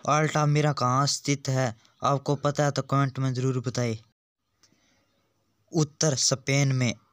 Altamira कहाँ स्थित है? आपको पता है तो कमेंट में जरूर बताएं। उत्तर स्पेन में